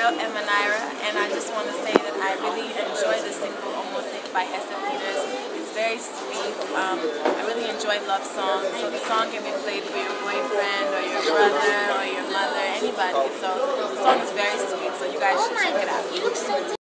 Emma Naira, and I just want to say that I really enjoy the single Omote by Hester Peters. It's very sweet. I really enjoy love songs, so the song can be played for your boyfriend or your brother or your mother, anybody. So the song is very sweet, so you guys should check it out.